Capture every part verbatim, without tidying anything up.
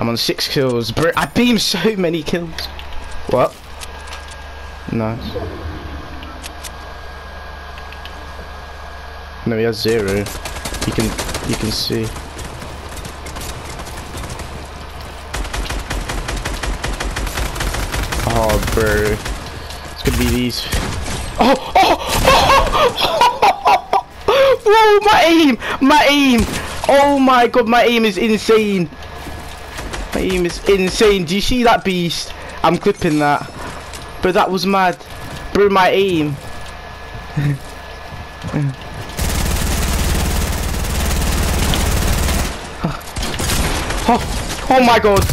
I'm on six kills. Bro, I beat him so many kills. What? Nice. No, he has zero. You can, you can see. Oh, bro. It's gonna be these. Oh, oh, oh, oh, my aim, my aim. Oh my god, my aim is insane. My aim is insane. Do you see that beast? I'm clipping that. Bro, that was mad. Bro, my aim. oh, oh my god.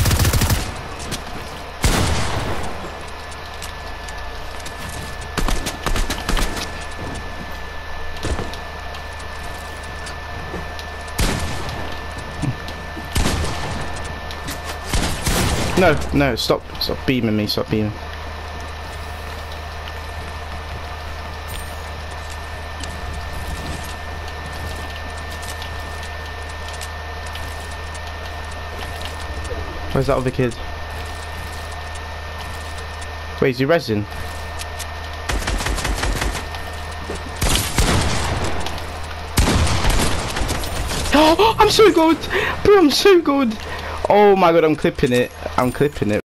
No, no, stop, stop beaming me, stop beaming. Where's that other kid? Wait, is he resin? Oh, I'm so good! Bro, I'm so good! Oh my god, I'm clipping it. I'm clipping it.